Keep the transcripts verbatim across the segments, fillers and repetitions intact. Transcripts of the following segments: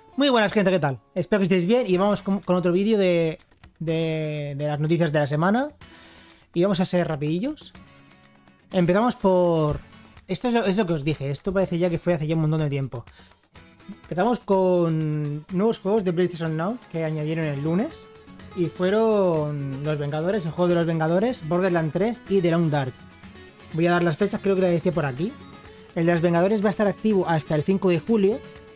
Muy buenas, gente, ¿qué tal? Espero que estéis bien y vamos con, con otro vídeo de, de, de las noticias de la semana. Y vamos a ser rapidillos. Empezamos por... Esto es lo, es lo que os dije, esto parece ya que fue hace ya un montón de tiempo. Empezamos con nuevos juegos de PlayStation Now que añadieron el lunes. Y fueron Los Vengadores, el juego de los Vengadores, Borderlands tres y The Long Dark. Voy a dar las fechas, creo que la decía por aquí. El de los Vengadores va a estar activo hasta el cinco de julio.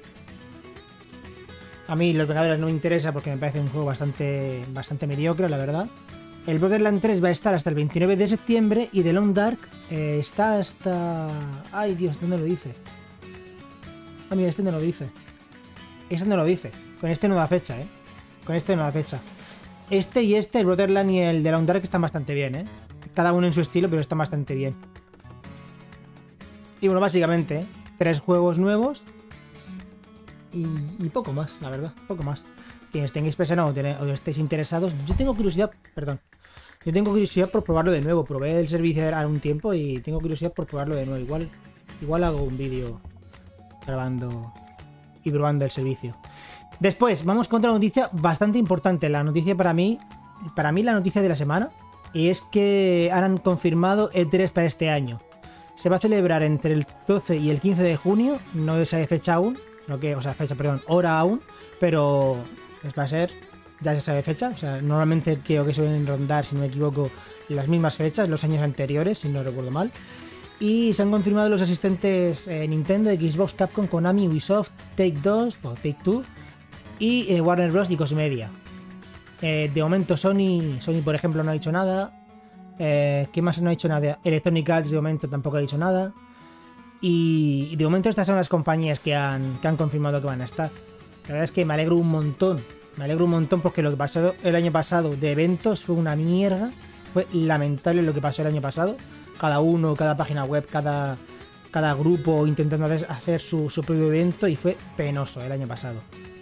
A mí Los Vengadores no me interesa porque me parece un juego bastante, bastante mediocre, la verdad. El Borderlands tres va a estar hasta el veintinueve de septiembre y The Long Dark eh, está hasta... Ay, Dios, ¿dónde lo dice? Ah, mira, este no lo dice. Este no lo dice. Con este no da fecha, ¿eh? Con este no da fecha. Este y este, el Borderlands y el The Long Dark, están bastante bien, ¿eh? Cada uno en su estilo, pero están bastante bien. Y bueno, básicamente, ¿eh? Tres juegos nuevos. Y, y poco más, la verdad, poco más. Quienes tengáis pensado o, o estéis interesados, yo tengo curiosidad, perdón, yo tengo curiosidad por probarlo de nuevo. Probé el servicio hace un tiempo y tengo curiosidad por probarlo de nuevo. Igual, igual hago un vídeo grabando y probando el servicio. Después, vamos con otra noticia bastante importante. La noticia para mí, para mí la noticia de la semana, y es que han confirmado E tres para este año. Se va a celebrar entre el doce y el quince de junio, no se sabe fecha aún. No que, o sea, fecha, perdón, hora aún, pero va a ser, ya se sabe fecha, o sea, normalmente creo que suelen rondar, si no me equivoco, las mismas fechas, los años anteriores, si no recuerdo mal. Y se han confirmado los asistentes eh, Nintendo, Xbox, Capcom, Konami, Ubisoft, Take dos, o Take Two, y eh, Warner Bros. Y Cosmedia. Eh, de momento Sony, Sony por ejemplo no ha dicho nada. Eh, ¿Qué más no ha dicho nada? Electronic Arts de momento tampoco ha dicho nada. Y de momento estas son las compañías que han, que han confirmado que van a estar. La verdad es que me alegro un montón. Me alegro un montón porque lo que pasó el año pasado de eventos fue una mierda. Fue lamentable lo que pasó el año pasado. Cada uno, cada página web, cada, cada grupo intentando hacer su, su propio evento y fue penoso el año pasado.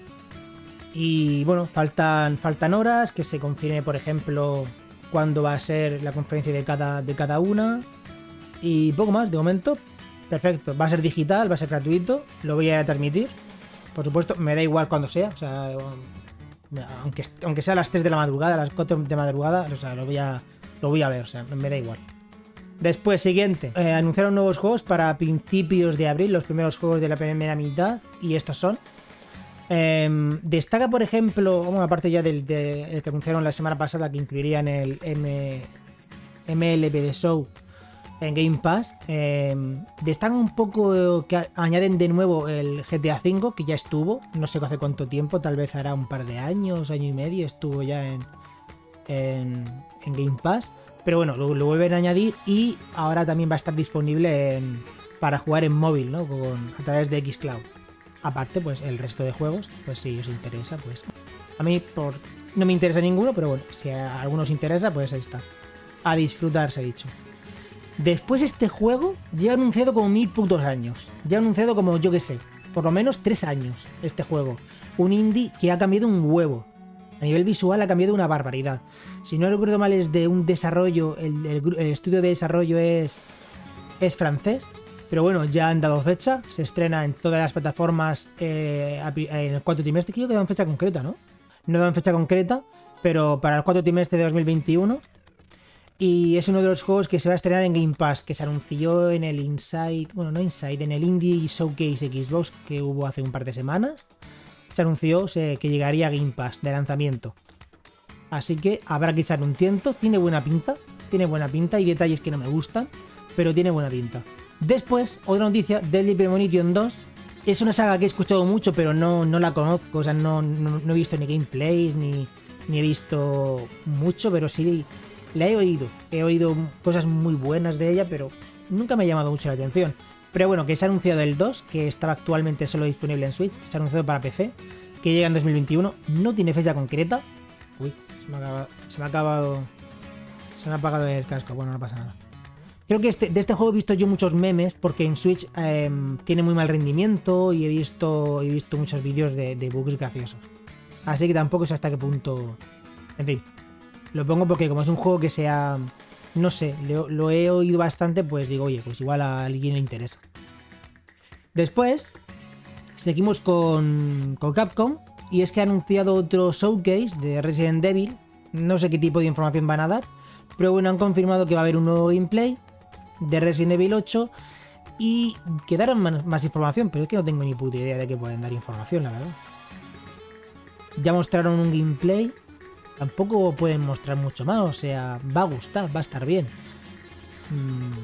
Y bueno, faltan, faltan horas, que se confirme, por ejemplo, cuándo va a ser la conferencia de cada, de cada una. Y poco más, de momento. Perfecto, va a ser digital, va a ser gratuito, lo voy a transmitir. Por supuesto, me da igual cuando sea, o sea, aunque, aunque sea a las tres de la madrugada, a las cuatro de madrugada, o sea, lo voy a, lo voy a ver, o sea, me da igual. Después, siguiente, eh, anunciaron nuevos juegos para principios de abril, los primeros juegos de la primera mitad, y estos son. Eh, destaca, por ejemplo, bueno, aparte ya del, del que anunciaron la semana pasada, que incluirían el M, M L B The Show en Game Pass, eh, destacan un poco que añaden de nuevo el G T A cinco, que ya estuvo, no sé hace cuánto tiempo, tal vez hará un par de años, año y medio, estuvo ya en, en, en Game Pass, pero bueno, lo, lo vuelven a añadir y ahora también va a estar disponible en, para jugar en móvil, ¿no? Con, a través de xCloud. Aparte, pues el resto de juegos, pues si os interesa, pues a mí por, no me interesa ninguno, pero bueno, si a algunos os interesa, pues ahí está. A disfrutar, se ha dicho. Después este juego ya ha anunciado como mil putos años. Ya ha anunciado como, yo que sé, por lo menos tres años este juego. Un indie que ha cambiado un huevo. A nivel visual ha cambiado una barbaridad. Si no recuerdo mal es de un desarrollo, el, el, el estudio de desarrollo es, es francés. Pero bueno, ya han dado fecha. Se estrena en todas las plataformas eh, en el cuarto trimestre. Creo que dan fecha concreta, ¿no? No dan fecha concreta, pero para el cuarto trimestre de dos mil veintiuno. Y es uno de los juegos que se va a estrenar en Game Pass, que se anunció en el Inside, bueno, no Inside, en el Indie Showcase Xbox que hubo hace un par de semanas. Se anunció se, que llegaría a Game Pass de lanzamiento. Así que habrá que echar un tiento. Tiene buena pinta, tiene buena pinta. Hay detalles que no me gustan, pero tiene buena pinta. Después, otra noticia, Deadly Premonition dos. Es una saga que he escuchado mucho, pero no, no la conozco. O sea, no, no, no he visto ni gameplays, ni, ni he visto mucho, pero sí... La he oído, he oído cosas muy buenas de ella, pero nunca me ha llamado mucho la atención. Pero bueno, que se ha anunciado el dos, que estaba actualmente solo disponible en Switch, se ha anunciado para P C, que llega en dos mil veintiuno, no tiene fecha concreta. Uy, se me ha acabado, se me ha, acabado, se me ha apagado el casco, bueno, no pasa nada. Creo que este, de este juego he visto yo muchos memes, porque en Switch eh, tiene muy mal rendimiento y he visto, he visto muchos vídeos de, de bugs graciosos. Así que tampoco sé hasta qué punto... En fin. Lo pongo porque como es un juego que sea... No sé, lo, lo he oído bastante, pues digo, oye, pues igual a alguien le interesa. Después, seguimos con, con Capcom. Y es que ha anunciado otro showcase de Resident Evil. No sé qué tipo de información van a dar. Pero bueno, han confirmado que va a haber un nuevo gameplay de Resident Evil ocho. Y que darán más, más información. Pero es que no tengo ni puta idea de que pueden dar información, la verdad. Ya mostraron un gameplay. Tampoco pueden mostrar mucho más. O sea, va a gustar, va a estar bien. Hmm.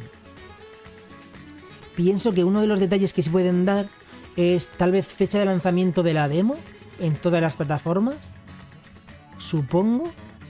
Pienso que uno de los detalles que se pueden dar es tal vez fecha de lanzamiento de la demo en todas las plataformas. Supongo.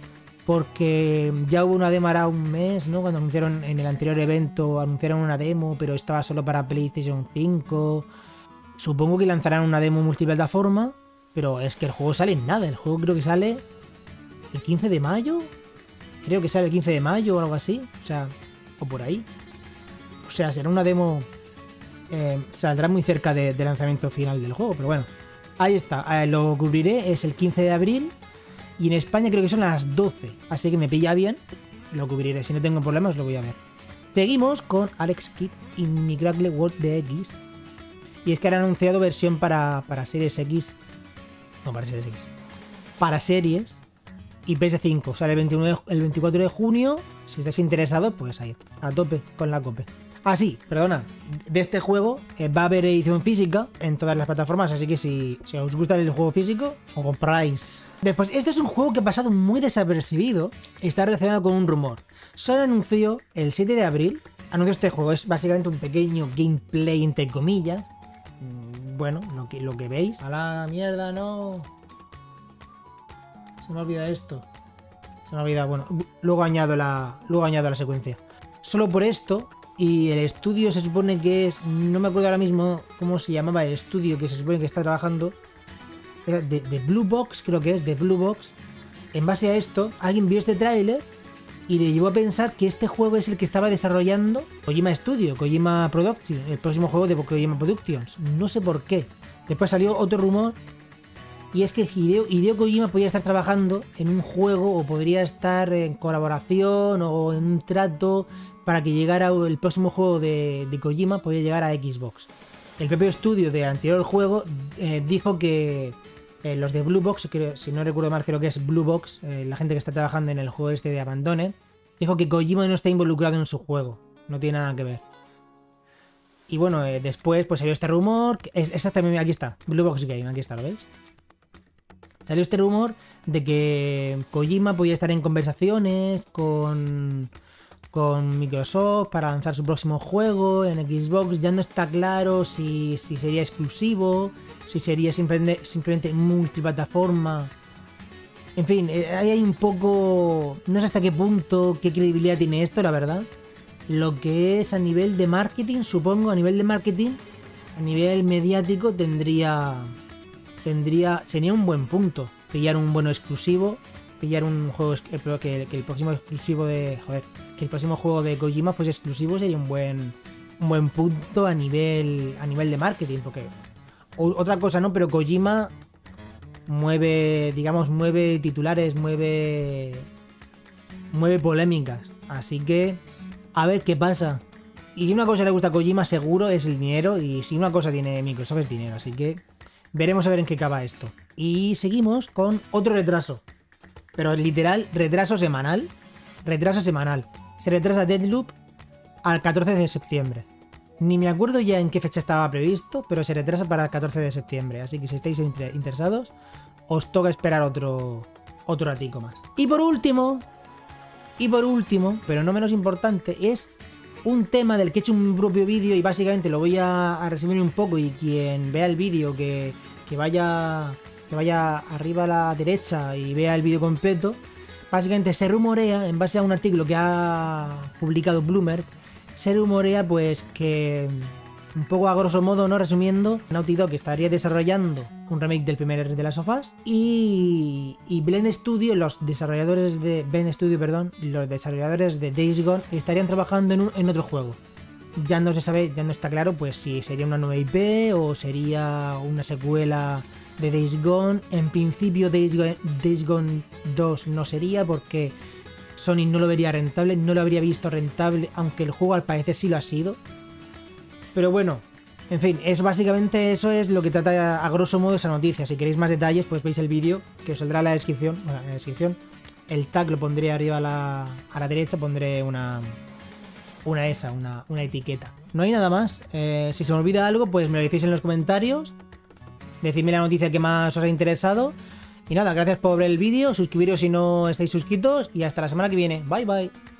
Porque ya hubo una demo hará un mes, ¿no? Cuando anunciaron en el anterior evento, anunciaron una demo, pero estaba solo para PlayStation cinco. Supongo que lanzarán una demo multiplataforma, pero es que el juego sale en nada. El juego creo que sale el quince de mayo. Creo que sale el quince de mayo o algo así. O sea, o por ahí. O sea, será una demo... Eh, saldrá muy cerca de, del lanzamiento final del juego, pero bueno. Ahí está, eh, lo cubriré, es el quince de abril. Y en España creo que son las doce. Así que me pilla bien, lo cubriré. Si no tengo problemas lo voy a ver. Seguimos con Alex Kidd y Miracle World de X. Y es que han anunciado versión para, para Series X. No, para Series X. Para series y P S cinco. Sale el, veintinueve, el veinticuatro de junio. Si estáis interesados, pues ahí, a tope con la cope. Ah, sí, perdona. De este juego eh, va a haber edición física en todas las plataformas. Así que si, si os gusta el juego físico, os compráis. Después, este es un juego que ha pasado muy desapercibido. Está relacionado con un rumor. Solo anunció el siete de abril. Anunció este juego. Es básicamente un pequeño gameplay, entre comillas. Bueno, lo que, lo que veis. A la mierda, no. Se me olvida esto. Se me olvida, bueno. Luego añado la, luego añado la secuencia. Solo por esto. Y el estudio se supone que es... No me acuerdo ahora mismo cómo se llamaba el estudio que se supone que está trabajando. Era de, de Blue Box, creo que es, de Blue Box. En base a esto, alguien vio este tráiler y le llevó a pensar que este juego es el que estaba desarrollando Kojima Studio, Kojima Productions, el próximo juego de Kojima Productions. No sé por qué. Después salió otro rumor y es que Hideo, Hideo Kojima podría estar trabajando en un juego o podría estar en colaboración o en un trato para que llegara el próximo juego de, de Kojima, podría llegar a Xbox. El propio estudio del anterior juego eh, dijo que eh, los de Blue Box, que si no recuerdo mal creo que es Blue Box, eh, la gente que está trabajando en el juego este de Abandoned, dijo que Kojima no está involucrado en su juego, no tiene nada que ver. Y bueno, eh, después pues salió este rumor, es, exactamente aquí está, Blue Box Game, aquí está, ¿lo veis? Salió este rumor de que Kojima podía estar en conversaciones con... con Microsoft para lanzar su próximo juego en Xbox. Ya no está claro si, si sería exclusivo, si sería simplemente, simplemente multiplataforma. En fin, ahí hay un poco... No sé hasta qué punto, qué credibilidad tiene esto, la verdad. Lo que es a nivel de marketing, supongo, a nivel de marketing, a nivel mediático tendría... tendría sería un buen punto. Pillar un bueno exclusivo. Pillar un juego que, que el próximo exclusivo de joder, que el próximo juego de Kojima fuese exclusivo sería un buen un buen punto a nivel a nivel de marketing, porque o, otra cosa no, pero Kojima mueve, digamos, mueve titulares, mueve mueve polémicas, así que a ver qué pasa. Y si una cosa le gusta a Kojima seguro es el dinero, y si una cosa tiene Microsoft es dinero, así que veremos a ver en qué acaba esto. Y seguimos con otro retraso. Pero literal, retraso semanal. Retraso semanal. Se retrasa Deathloop al catorce de septiembre. Ni me acuerdo ya en qué fecha estaba previsto, pero se retrasa para el catorce de septiembre. Así que si estáis interesados, os toca esperar otro, otro ratico más. Y por último, y por último, pero no menos importante, es un tema del que he hecho un propio vídeo y básicamente lo voy a, a resumir un poco, y quien vea el vídeo que, que vaya... que vaya arriba a la derecha y vea el vídeo completo. Básicamente se rumorea, en base a un artículo que ha publicado Bloomberg, se rumorea pues que, un poco a grosso modo, no resumiendo, Naughty Dog estaría desarrollando un remake del primer de Last of Us y, y Blend Studio, los desarrolladores de Blend Studio, perdón, los desarrolladores de Days Gone estarían trabajando en, un, en otro juego. Ya no se sabe, ya no está claro pues si sería una nueva I P o sería una secuela de Days Gone. En principio Days Gone, Days Gone dos no sería, porque Sony no lo vería rentable, no lo habría visto rentable, aunque el juego al parecer sí lo ha sido. Pero bueno, En fin, es básicamente eso es lo que trata a grosso modo esa noticia. Si queréis más detalles, pues veis el vídeo que os saldrá en la descripción. Bueno, en la descripción. El tag lo pondré arriba a la, a la derecha, pondré una, una esa, una, una etiqueta. No hay nada más. Eh, si se me olvida algo, pues me lo decís en los comentarios. Decidme la noticia que más os ha interesado. Y nada, gracias por ver el vídeo. Suscribiros si no estáis suscritos. Y hasta la semana que viene. Bye, bye.